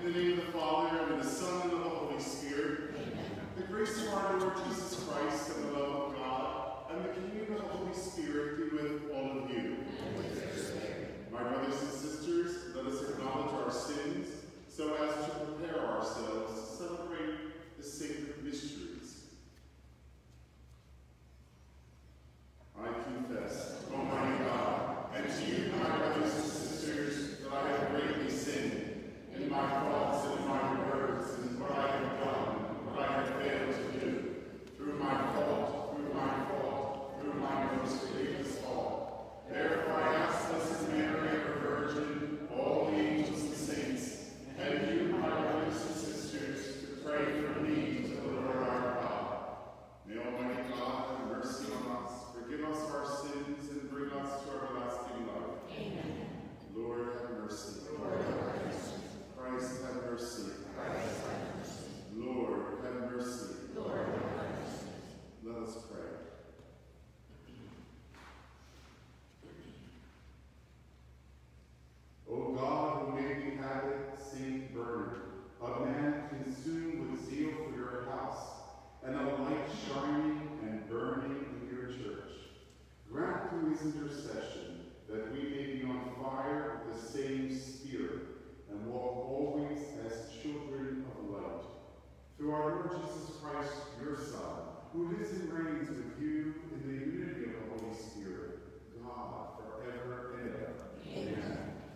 In the name of the Father, and of the Son, and of the Holy Spirit. Amen. The grace of our Lord Jesus Christ, and the love of God, and the communion of the Holy Spirit be with all of you. My brothers and sisters, let us acknowledge our sins so as to prepare ourselves to celebrate the sacred mysteries. I confess, Almighty God, and to you, my brothers and sisters, that I have greatly sinned in my thoughts and in my words, and what I have done, what I have failed to do, through my fault, through my most grievous fault. Therefore I ask Blessed Mary, ever Virgin, all the angels and saints, and you, my brothers and sisters, to pray for me to the Lord our God. May Almighty God have mercy on us, forgive us our sins, and bring us to everlasting life. Amen. Lord, have mercy. Lord, have mercy. Christ, have mercy. Christ, have mercy. Lord, have mercy. Lord, have mercy. Let us pray. O God, who made the habit, Saint Bernard, a man consumed with zeal for your house, and a light shining and burning in your church, grant through his intercession that we may be on fire with the same Spirit, and walk always as children of light. Through our Lord Jesus Christ, your Son, who lives and reigns with you in the unity of the Holy Spirit, God, forever and ever. Amen.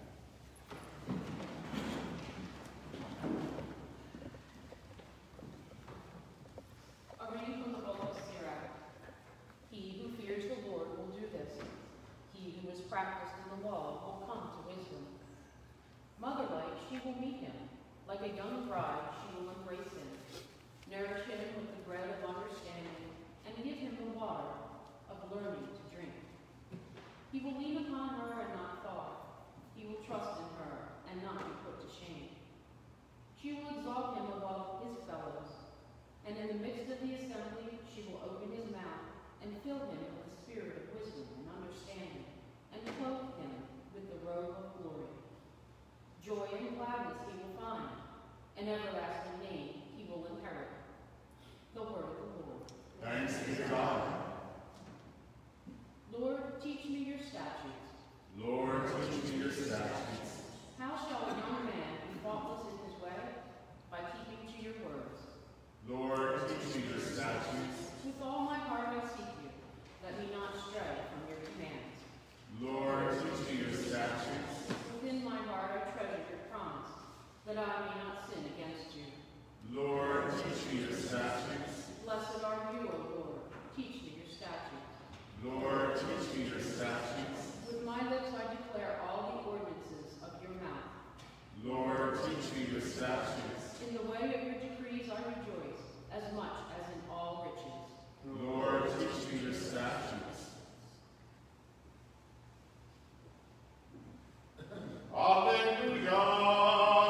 A reading from the book of Sirach. He who fears the Lord will do this. He who is practiced in the law will come to wisdom. Mother-like, she will meet him. Like a young bride, she will embrace him. Nourish him with the bread of understanding, and give him the water of learning to drink. He will lean upon her and not fall. He will trust in her and not be put to shame. She will exalt him above his fellows, and in the midst of the assembly she will open his mouth and fill him with the spirit of wisdom and understanding, and clothe him with the robe of glory. Joy and gladness he will find, an everlasting name he will inherit. The word of the Lord. Thanks be to God. Lord, teach me your statutes. Lord, teach me your statutes. How shall a young man be faultless in his way? By keeping to your words. Lord, teach me your statutes. With all my heart I seek you. Let me not stray from your commands. Lord, teach me your statutes. Within my heart I treasure your promise, that I may not sin against you. Lord, teach me your statutes. Blessed are you, O Lord. Teach me your statutes. Lord, teach me your statutes. With my lips I declare all the ordinances of your mouth. Lord, teach me your statutes. In the way of your decrees I rejoice, as much as in all riches. Lord, teach me your statutes. Alleluia.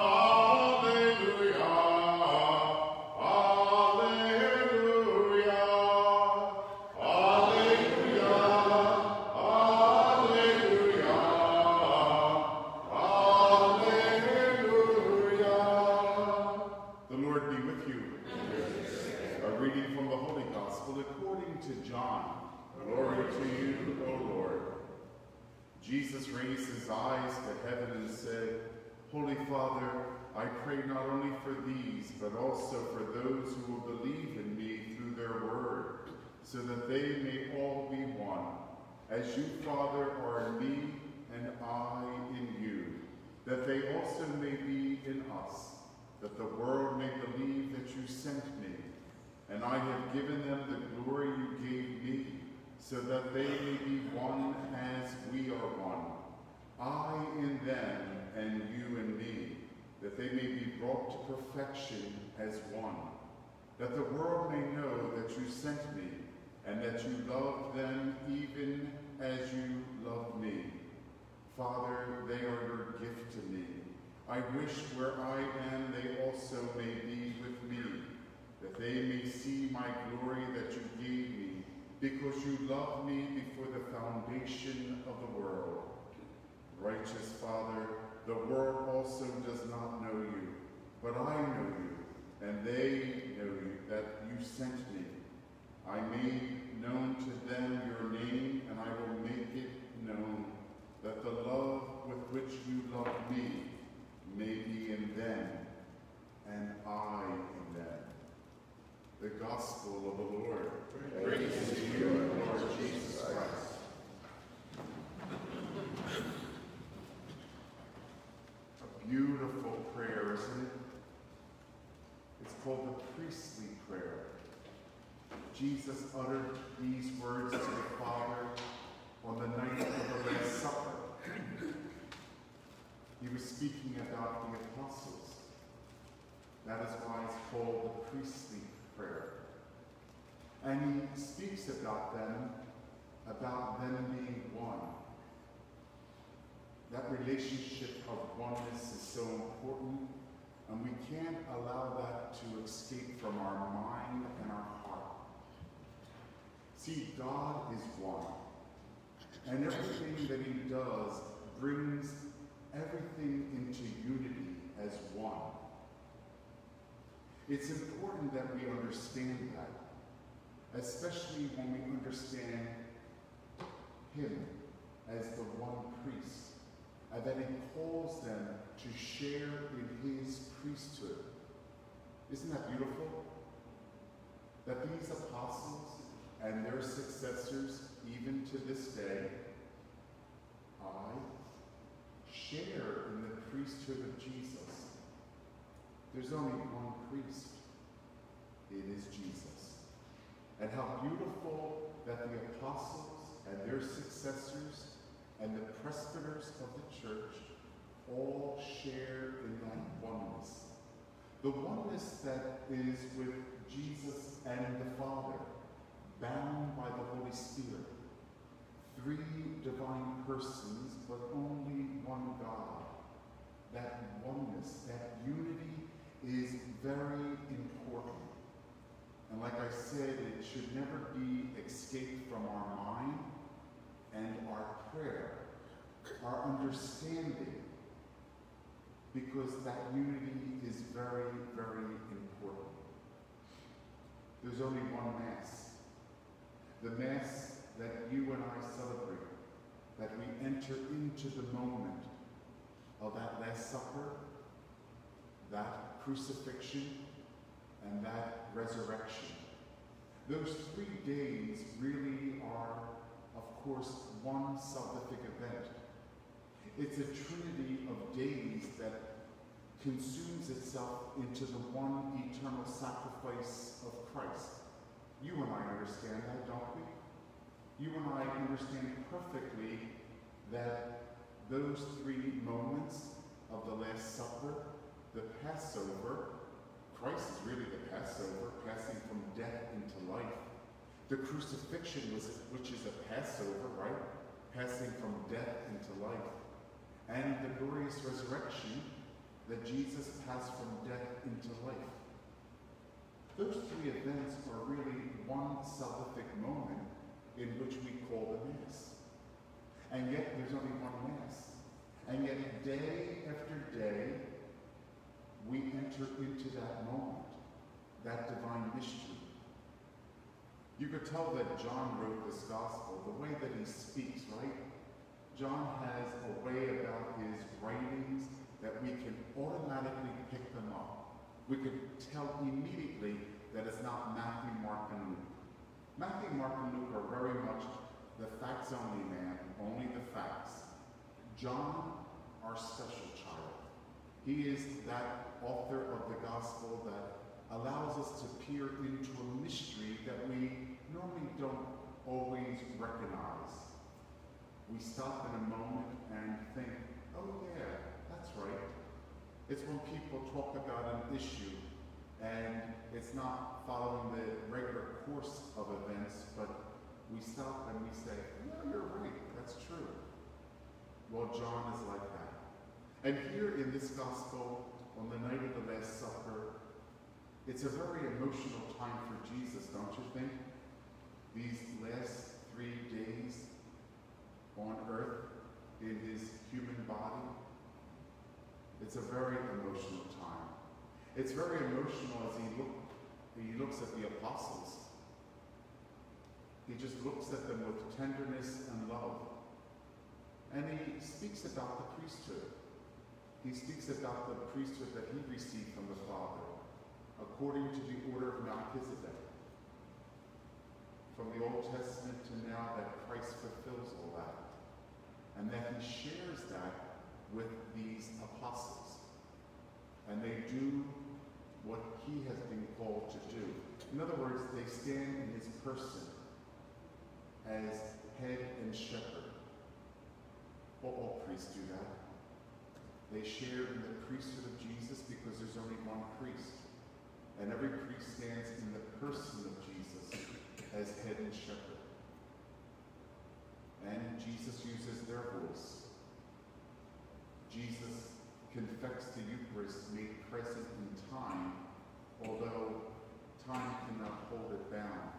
Jesus raised his eyes to heaven and said, Holy Father, I pray not only for these, but also for those who will believe in me through their word, so that they may all be one, as you, Father, are in me and I in you, that they also may be in us, that the world may believe that you sent me. And I have given them the glory you gave me, so that they may be one as we are one. I in them and you in me, that they may be brought to perfection as one, that the world may know that you sent me, and that you loved them even as you loved me. Father, they are your gift to me. I wish where I am they also may be with me, that they may see my glory that you gave me, because you loved me before the foundation of the world. Righteous Father, the world also does not know you, loved me may be in them, and I in them. The Gospel of the Lord. Praise to you, Lord Jesus Christ. A beautiful prayer, isn't it? It's called the priestly prayer. Jesus uttered these words to the Father on the night of the Last Supper. He was speaking about the apostles. That is why it's called the priestly prayer. And he speaks about them being one. That relationship of oneness is so important, and we can't allow that to escape from our mind and our heart. See, God is one, and everything that he does brings everything into unity as one. It's important that we understand that, especially when we understand him as the one priest, and that he calls them to share in his priesthood. Isn't that beautiful? That these apostles and their successors, even to this day, share in the priesthood of Jesus. There's only one priest. It is Jesus. And how beautiful that the apostles and their successors and the presbyters of the church all share in that oneness. The oneness that is with Jesus and the Father, bound by the Holy Spirit. Three divine persons, but only one God. That oneness, that unity is very important. And like I said, it should never be escaped from our mind and our prayer, our understanding, because that unity is very, very important. There's only one Mass. The Mass that you and I celebrate, that we enter into the moment of that Last Supper, that crucifixion, and that resurrection. Those 3 days really are, of course, one salvific event. It's a trinity of days that consumes itself into the one eternal sacrifice of Christ. You and I understand that, don't we? You and I understand perfectly that those 3 moments of the Last Supper, the Passover, Christ is really the Passover, passing from death into life. The crucifixion, which is a Passover, right? Passing from death into life. And the glorious resurrection, that Jesus passed from death into life. Those 3 events are really one salvific moment in which we call the Mass. And yet there's only one Mass. And yet day after day, we enter into that moment, that divine mystery. You could tell that John wrote this gospel, the way that he speaks, right? John has a way about his writings that we can automatically pick them up. We could tell immediately that it's not Matthew, Mark, and Luke. Matthew, Mark, and Luke are very much the facts-only man, only the facts. John, our special child. He is that author of the gospel that allows us to peer into a mystery that we normally don't always recognize. We stop in a moment and think, oh yeah, that's right. It's when people talk about an issue and it's not following the regular course of events, but we stop and we say, yeah, you're right, that's true. Well, John is like that. And here in this gospel, on the night of the Last Supper, it's a very emotional time for Jesus, don't you think? These last 3 days on earth in his human body. It's a very emotional time. It's very emotional as he looks at the apostles. He just looks at them with tenderness and love. And he speaks about the priesthood. he speaks about the priesthood that he received from the Father, according to the order of Melchizedek. From the Old Testament to now that Christ fulfills all that, and that he shares that with these apostles. And they do what he has been called to do. In other words, they stand in his person as head and shepherd. Well, all priests do that. They share in the priesthood of Jesus because there's only one priest. And every priest stands in the person of Jesus as head and shepherd. And Jesus uses their voice. Jesus confects the Eucharist made present in time, although time cannot hold it bound.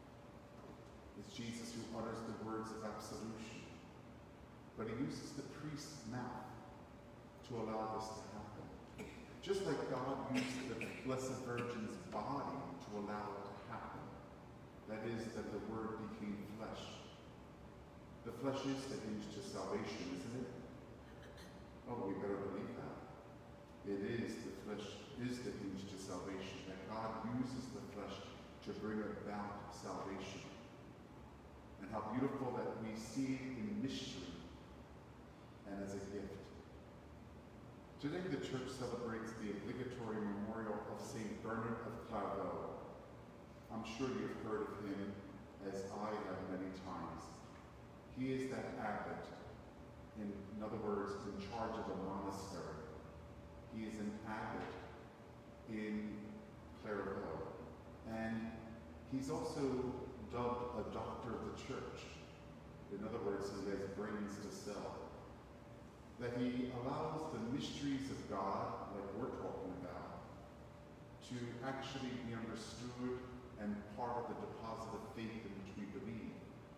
It's Jesus who utters the words of absolution. But he uses the priest's mouth to allow this to happen. Just like God used the Blessed Virgin's body to allow it to happen. That is, that the Word became flesh. The flesh is the hinge to salvation, isn't it? Oh, we better believe that. It is, the flesh is the hinge to salvation, that God uses the flesh to bring about salvation. And how beautiful that we see it in mystery and as a gift. Today the Church celebrates the obligatory memorial of St. Bernard of Clairvaux. I'm sure you've heard of him, as I have many times. He is that abbot, in other words, in charge of a monastery. He is an abbot in Clairvaux. And he's also dubbed a doctor of the Church. In other words, he has brains to sell. That he allows the mysteries of God, like we're talking about, to actually be understood and part of the deposit of faith in which we believe.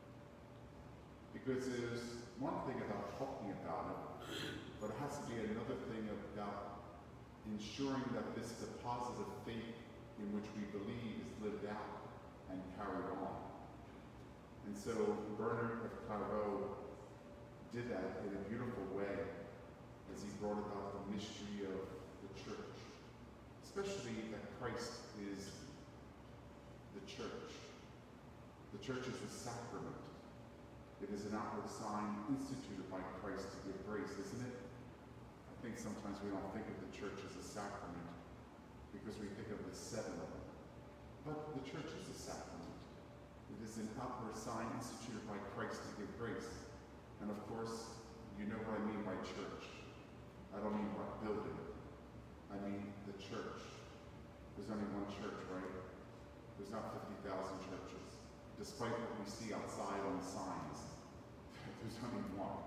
Because there's one thing about talking about it, but it has to be another thing about ensuring that this deposit of faith in which we believe is lived out and carried on. And so Bernard of Clairvaux did that in a beautiful way as he brought about the mystery of the Church, especially that Christ is the Church. The Church is a sacrament. It is an outward sign instituted by Christ to give grace, isn't it? I think sometimes we don't think of the Church as a sacrament because we think of the 7 of them. But the Church is a sacrament. It is an outward sign instituted by Christ to give grace. And of course, you know what I mean by church. I don't mean what building. I mean the church. There's only one church, right? There's not 50,000 churches. Despite what we see outside on the signs, there's only one.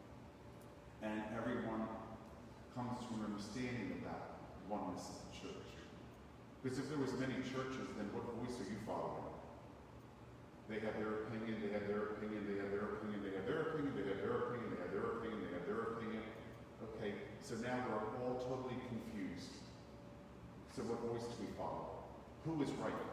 And everyone comes to an understanding of that oneness of the church. Because if there was many churches, then what voice are you following? They have their opinion, they have their opinion, they have their opinion, they have their opinion, they have their opinion, they have their opinion, they have their opinion. Okay, so now we're all totally confused. So what voice do we follow? Who is right?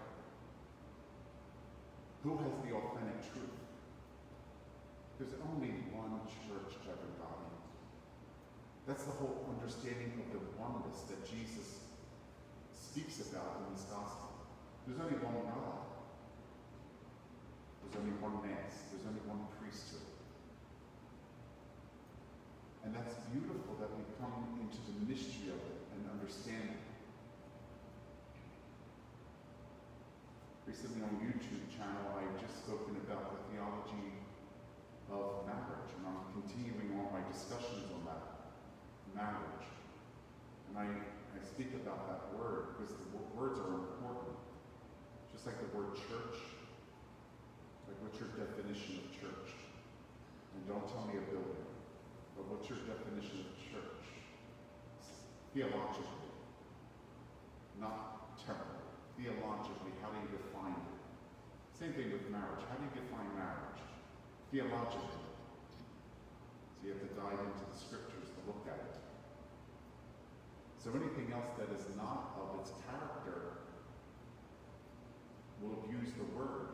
Who has the authentic truth? There's only one church, everybody. That's the whole understanding of the oneness that Jesus speaks about in his gospel. There's only one God. There's only one Mass. There's only one priesthood. And that's beautiful that we come into the mystery of it and understand it. Recently on YouTube channel, I've just spoken about the theology of marriage, and I'm continuing on my discussions on that, marriage. And I speak about that word because the words are important. Just like the word church. Like, what's your definition of church? And don't tell me a building, but what's your definition of church? Theologically, not temporally. Theologically, how do you define it? Same thing with marriage. How do you define marriage? Theologically. So you have to dive into the scriptures to look at it. So anything else that is not of its character will abuse the word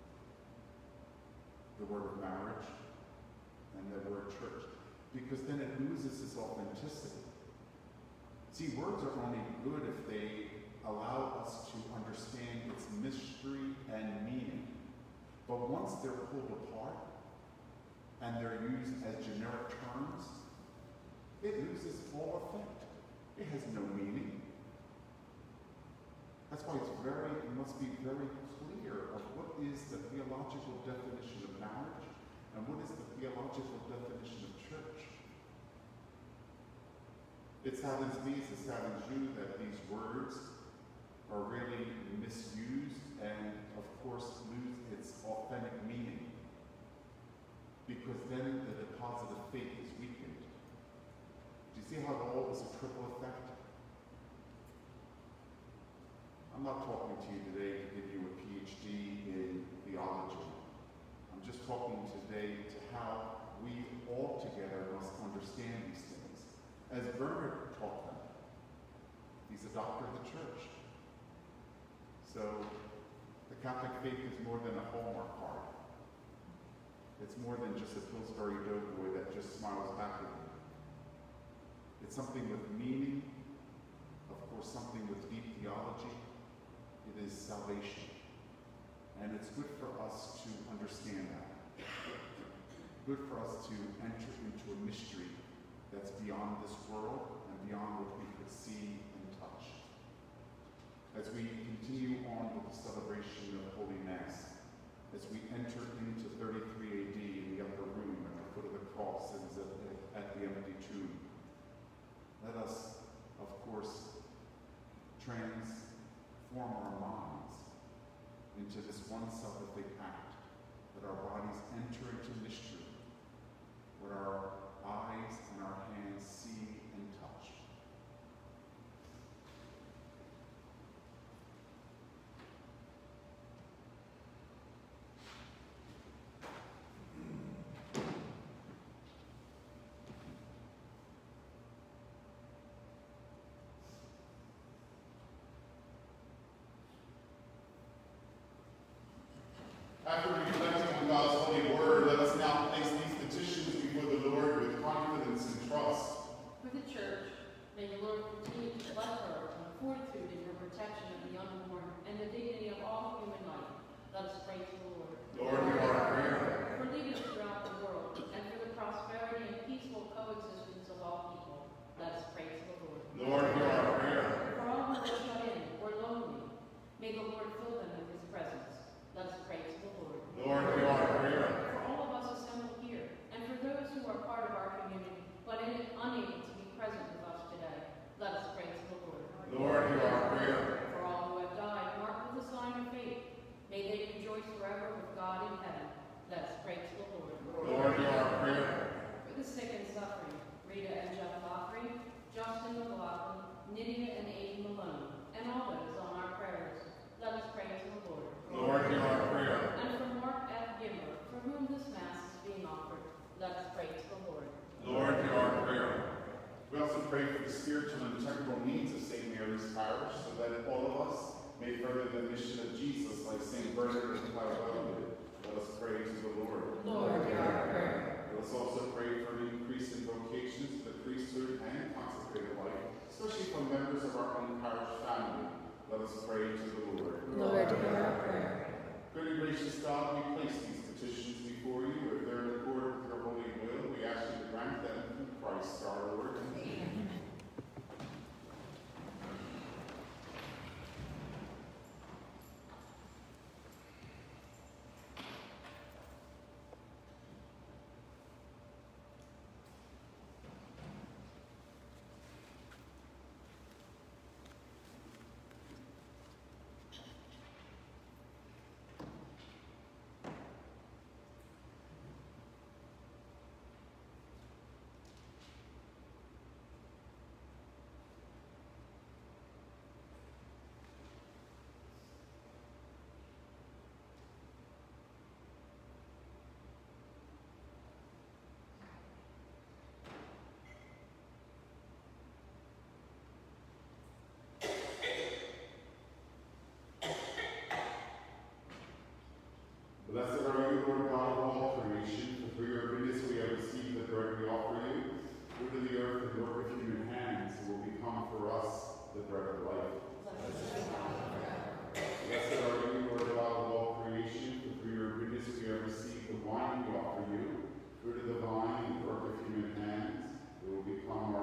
of marriage and the word church, because then it loses its authenticity. See, words are only good if they allow us to understand its mystery and meaning. But once they're pulled apart and they're used as generic terms, it loses all effect. It has no meaning. That's why it must be very clear of what is the theological definition of marriage and what is the theological definition of church. It saddens me, it saddens you that these words are really misused and, of course, lose its authentic meaning, because then the deposit of faith is weakened. Do you see how it all is a triple effect? I'm not talking to you today to give you a PhD in theology. I'm just talking today to how we all together must understand these things, as Bernard taught them. He's a doctor of the church. So the Catholic faith is more than a Hallmark card. It's more than just a Pillsbury Doughboy that just smiles back at you. It's something with meaning, of course, something with deep theology. It is salvation. And it's good for us to understand that. Good for us to enter into a mystery that's beyond this world and beyond what we could see and touch. As we continue on with the celebration of Holy Mass, as we enter into 33 AD in the upper room at the foot of the cross and at the empty tomb, let us, of course, transform our minds into this one salvific act, that our bodies enter into mystery, where our eyes and our hands see and touch. After reflecting on God's holy word, let us now place these petitions before the Lord with confidence and trust. For the Church, may the Lord continue to bless her and fortitude in her protection of the unborn and the dignity of all human life. Let us pray to the Lord. Lord, hear our prayer. For leaders throughout the world and for the prosperity and peaceful coexistence of all people, let us pray to the Lord. Lord, hear our prayer. For all who are shut in or lonely, may the Lord fill them with his presence. Let us pray to the Lord. Lord, hear our prayer. For all of us assembled here, and for those who are part of our community, but unable to be present with us today, let us pray to the Lord. Lord, hear our prayer. For all who have died, marked with the sign of faith, may they rejoice forever with God in heaven. Let us pray to the Lord. Lord, hear our prayer. For the sick and suffering, Rita and Jeff Lockery, Justin McLaughlin, Nydia and Aiden Malone, and all those on our prayer list, let us pray to the Lord. Lord, hear our prayer. And for Mark F. Gimmer, for whom this Mass is being offered, let us pray to the Lord. Lord, hear our prayer. We also pray for the spiritual and temporal needs of St. Mary's Parish, so that all of us may further the mission of Jesus like St. Bernard and Clairvaux did. Let us pray to the Lord. Lord, hear our prayer. Let us also pray for an increase in vocations to the priesthood and consecrated life, especially for members of our own parish family. Let us pray to the Lord. Lord, hear our prayer. Good and gracious God, we place these petitions before you. If they're in accord with your holy will, we ask you to grant them through Christ our Lord. Amen.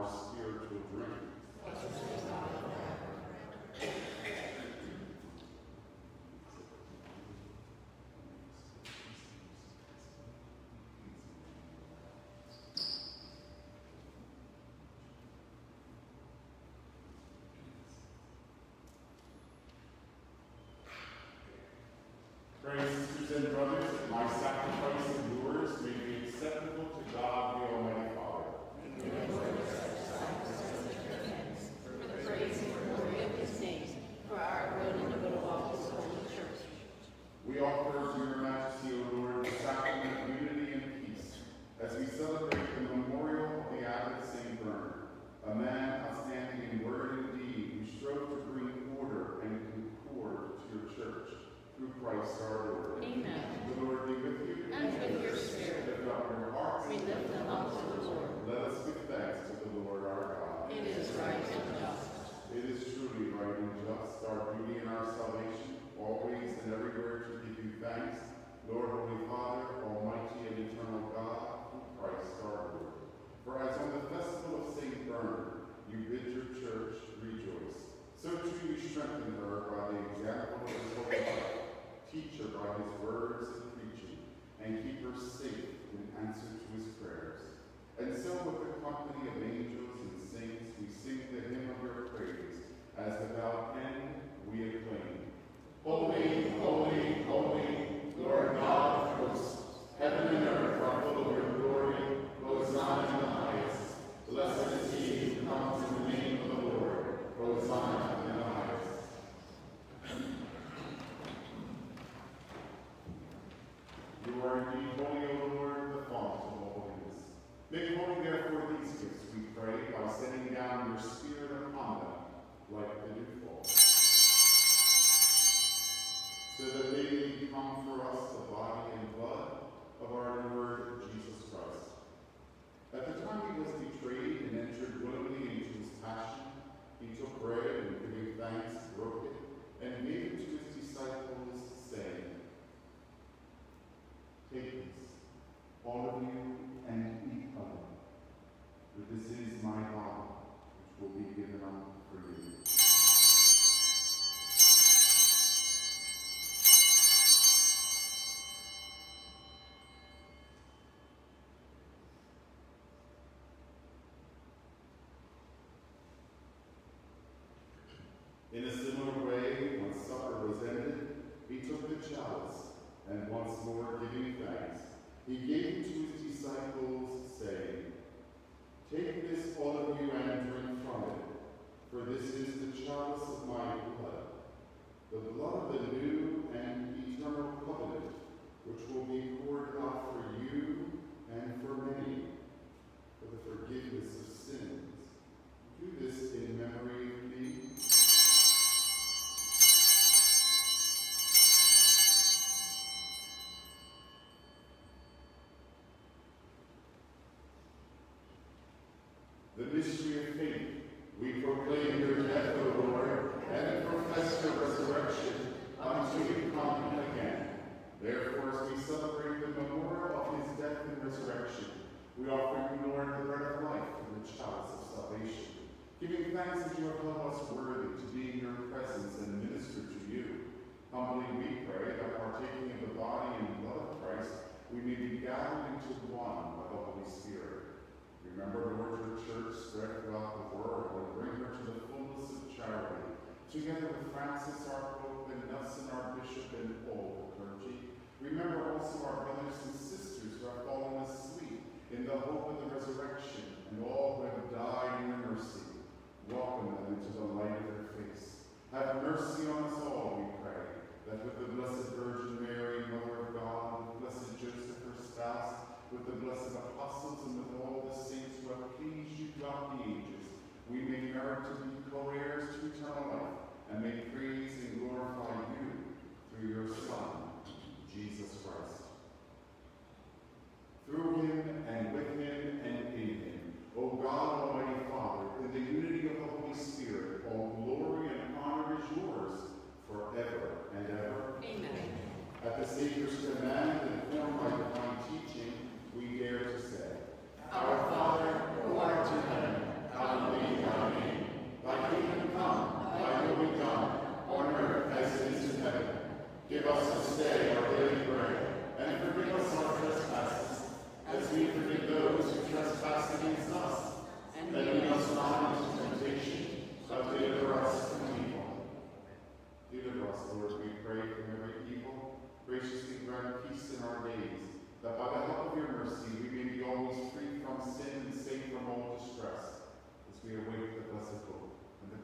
our spiritual drink. Pray, sisters and brothers, that my sacrifice and yours may be acceptable to God the Almighty Father. For the praise and glory of his name, for our good and the good of all his holy church. We offer to your majesty, O Lord, the sacrament of unity and peace, as we celebrate the memorial of the abbot St. Bernard, a man outstanding in word and deed, who strove to bring order and concord to your church, through Christ our Lord. Amen. The Lord be with you. And with your spirit. Lift up your hearts. We lift them up to the Lord. Let us give thanks to the Lord our God. It is right and just. It is truly right and just, our duty and our salvation, always and everywhere to give you thanks, Lord, Holy Father, Almighty and eternal God, through Christ our Lord. For as on the festival of St. Bernard, you bid your church rejoice, so too you strengthen her by the example of his holy life. Teach her by his words and preaching, and keep her safe in answer to his prayers. And so with the company of angels and saints, we sing the hymn of your praise, as without end we acclaim. Holy, holy, holy, Lord God of hosts, heaven and earth are full of your glory. Hosanna in the highest. Blessed is he who comes in the name of the Lord. Hosanna in the highest. You are indeed holy, O Lord, the font of all holiness. Make holy, therefore, these gifts, we pray, by sending down your Spirit upon them, like the dewfall, so that they may become for us the body and blood of our Lord Jesus Christ. At the time he was betrayed and entered willingly into his passion, he took bread and giving thanks, broke it, and gave it to his disciples, saying, "Take this, all of you, and eat of it, for this is my body, which will be given up for you." In a similar way, when supper was ended, he took the chalice, and once more giving thanks, he gave it to his disciples, saying, "Take this, all of you, and drink from it, for this is the chalice of my blood, the blood of the new and eternal covenant, which will be poured out for you and for many, for the forgiveness of sins. Do this in memory of me." The mystery of faith. We proclaim your death, O Lord, and profess your resurrection until you come again. Therefore, as we celebrate the memorial of his death and resurrection, we offer you, Lord, the bread of life and the chalice of salvation, giving thanks that you have held us worthy to be in your presence and minister to you. Humbly we pray that, partaking of the body and blood of Christ, we may be gathered into one by the Holy Spirit. Remember, Lord, your church spread throughout the world, and bring her to the fullness of charity, together with Francis, our Pope, and Nelson, our Bishop, and all the clergy. Remember also our brothers and sisters who have fallen asleep in the hope of the resurrection, and all who have died in your mercy. Welcome them into the light of your face. Have mercy on us all, we pray, that with the Blessed Virgin Mary, Mother of God, with blessed Joseph, her spouse, with the blessed apostles, and with all the saints who have pleased you throughout the ages, we may merit to be co-heirs to eternal life, and may praise and glorify you through your Son, Jesus Christ. Through him, and with him, and in him, O God, Almighty Father,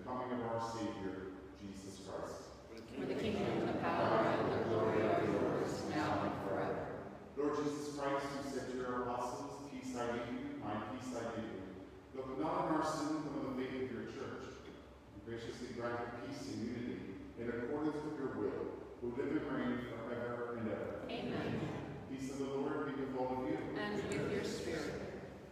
coming of our Savior, Jesus Christ. For the kingdom, the power, and the glory are yours, now and forever. Lord Jesus Christ, who said to your apostles, peace I leave you, my peace I give you. Look not on our sin, but on the faith of your church. And graciously grant her peace and unity in accordance with your will, who live and reign forever and ever. Amen. Peace of the Lord be with all of you. And with your spirit.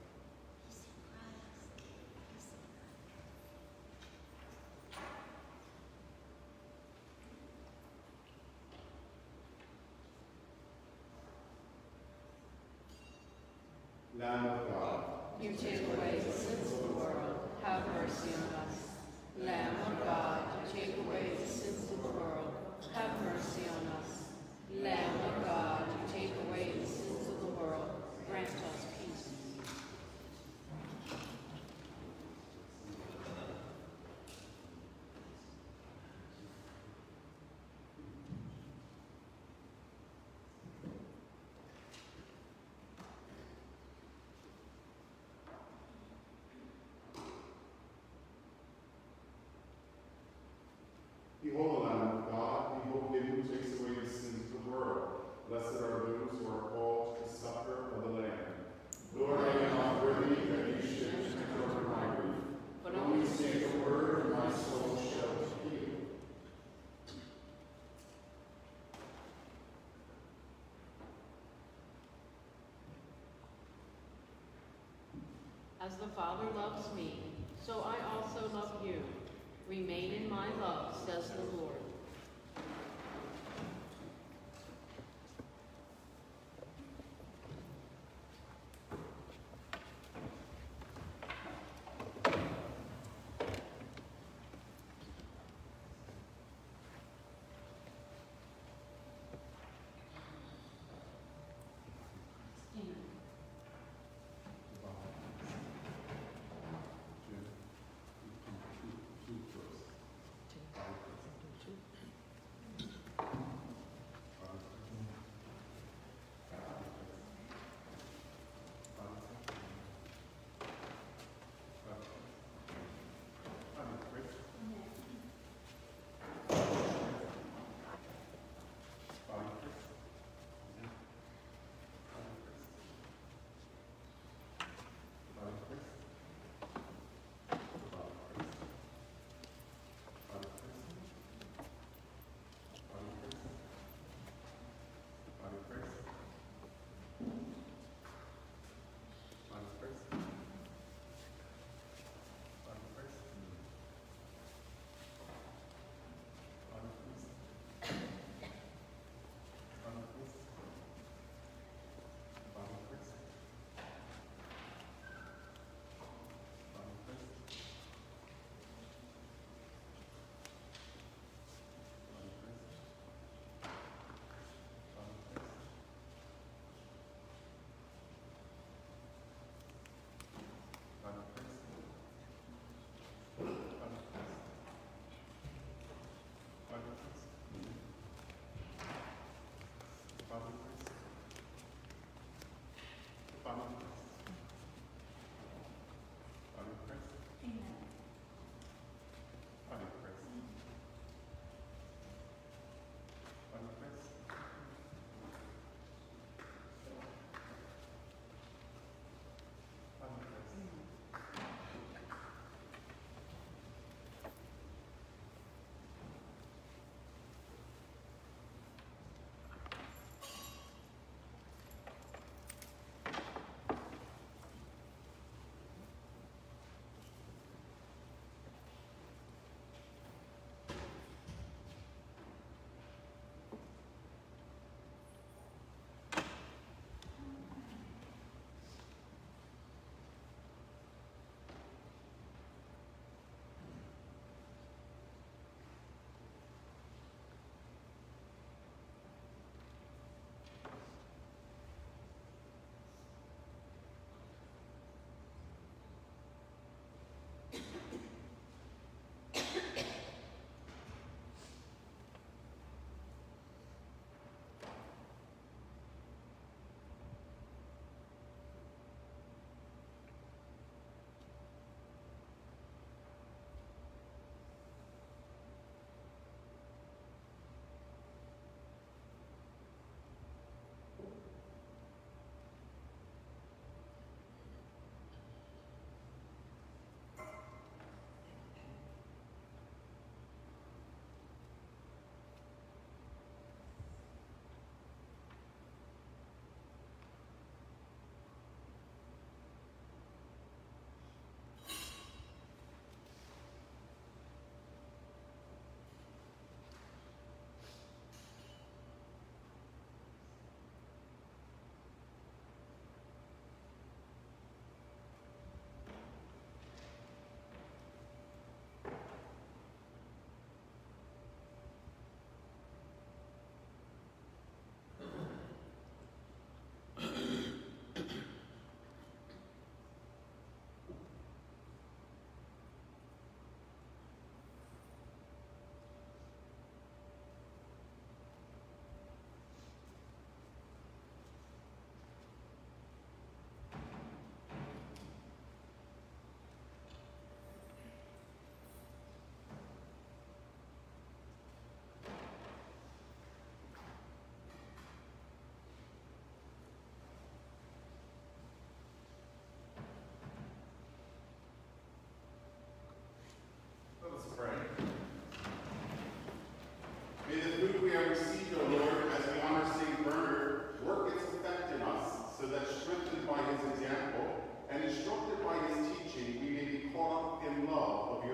Lamb of God, You take away the sins of the world, have mercy on us. Lamb of God, you take away the sins of the world, have mercy on us. Lamb of God, you take away the sins of the world, grant us peace. behold the Lamb of God, behold him who takes away the sins of the world. Blessed are those who are called to the supper of the Lamb. Lord, I am not worthy that you should enter under my roof, but only say the word, and my soul shall be healed. As the Father loves me, so I also love you. Remain in my love, says the Lord.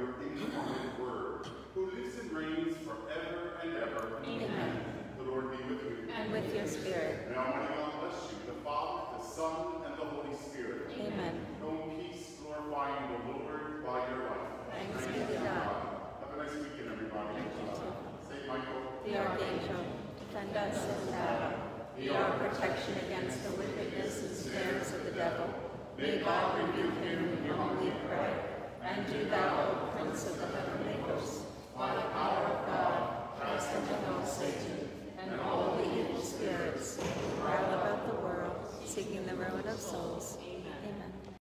your incarnate Word, who lives and reigns forever and ever. Amen. The Lord be with you. And with your spirit. May Almighty God bless you, the Father, the Son, and the Holy Spirit. Amen. Go in peace, glorifying the Lord by your life. Thanks be to God. Have a nice weekend, everybody. Saint Michael, The Archangel, defend us in battle. Be our protection against the wickedness and snares of the devil. May God rebuke him, whom we pray. And do thou, O Prince of the heavenly hosts, by the power of God, cast into hell Satan and all the evil spirits who prowl about the world, seeking the ruin of souls.